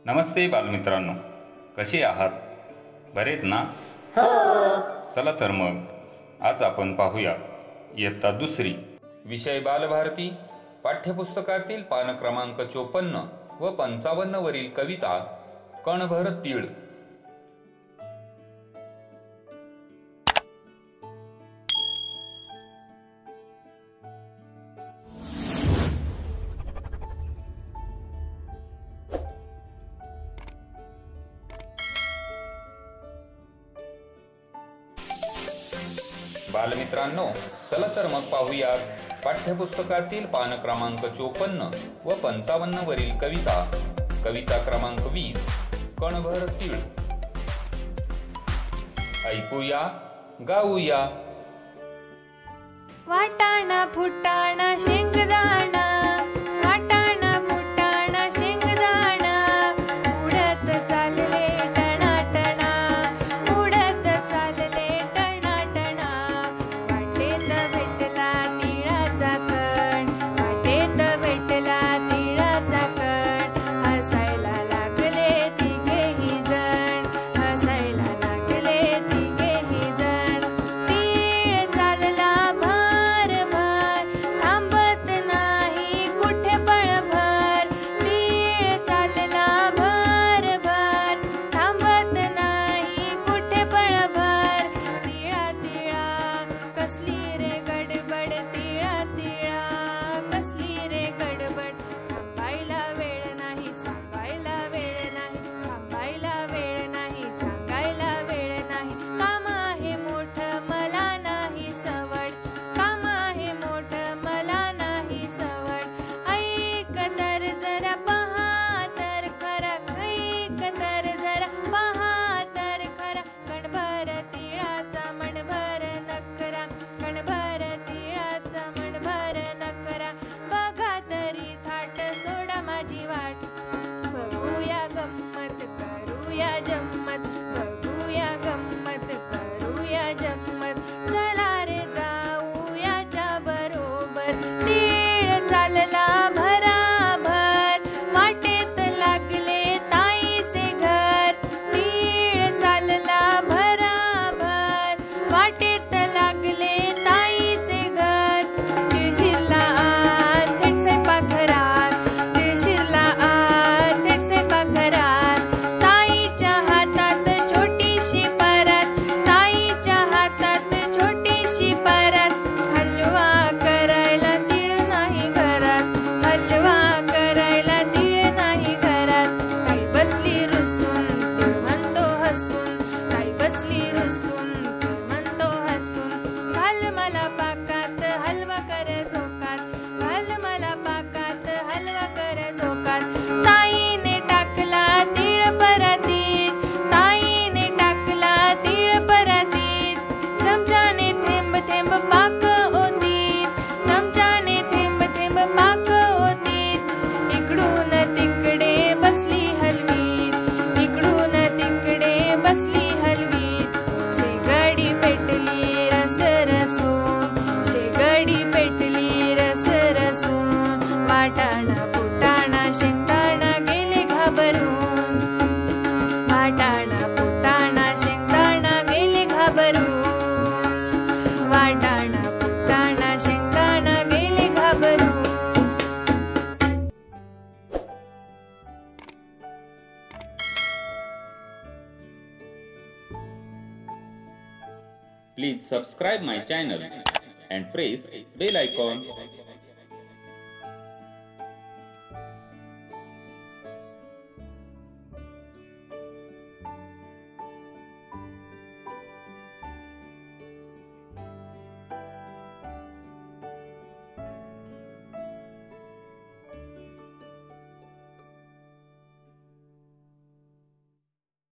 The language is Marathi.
नमस्ते बालमित्रांनो, कसे आहात? बरेत ना? चला तर मग आज आपण पाहूया इयत्ता दुसरी विषय बालभारती पाठ्यपुस्तकातील पान क्रमांक 54 व 55 वरील कविता कणभर तीळ। बालमित्रांनो, चला तर मग पाहूया पाठ्यपुस्तकातील पान क्रमांक 54 व 55 वरील कविता क्रमांक 20 कणभर तीळ। ऐकूया, गाऊया। वाटाणा फुटाणा शेंगदाणा, वाटाणा फुटाणा शेंगदाणा, उडत चालले टणाटणा, उडत चालले टणाटणा। वाटेत भेटला तिळाचा कण, वाटेत भेटला तिळाचा कण, हसायला लागले तिघेही जण, हसायला लागले तिघेही जण। तीळ चालला भर भर, थांबत नाही कुठे पळभर, तीळ चालला भर भर, थांबत नाही कुठे पळभर। तिळा तिळा कसली रे गडबड, तिळा तिळा कसली रे गडबड। थांबायला वेळ नाही, सांगायला वेळ नाही, थांबायला वेळ नाही, सांगायला वेळ नाही। काम आहे मोठं मला नाही सवड, काम आहे मोठं मला नाही सवड। ऐक तर जरा पहा तर खरा, ऐक तर जरा पहा तर खरा, कणभर तिळाचा मनभर नखरा, कणभर तिळाचा मनभर नखरा। बघा तरी थाट सोडा माझी वाट, बघूया गंमत करूया जम्मत, बघूया गंमत करूया जम्मत। चला रे जाऊ याच्या बरोबर, तीळ चालला भराभर, वाटेत लागले ताईचे घर, तीळ चालला भराभर, वाटेत लागले ताईचे घर। तीळ शिरला आत थेट स्वयंपाकघरात, तीळ शिरला आत थेट स्वयंपाकघरात। ताईच्या हातात छोटीशी परात, ताईच्या हातात छोटीशी परात। हलवा करायला तीळ नाही घरात, हलवा करायला तीळ नाही घरात। ताई बसली रुसून तीळ म्हणतो हसून, ताई बसली रुसून तीळ म्हणतो हसून। घाल मला पाकात हलवा कर झोकात, घाल मला पाकात हलवा कर झोकात। ताईने टाकला तीळ परातीत, ताईने टाकला तीळ परातीत। चमच्याने थेंब थेंब पाक ओतीत, चमच्याने थेंब थेंब पाक ओतीत। इकडून तिकडे बसली हलवीत, इकडून तिकडे बसली हलवीत। शेगडी पेटली रस रसून, शेगडी पेटली रस रसून। वाटाणा फुटाणा शेंगदाणा गेले घाबरून, वाटाणा फुटाणा शेंगदाणा गेले घाबरून, वाटाणा फुटाणा शेंगदाणा गेले घाबरून। Please subscribe my channel and press bell icon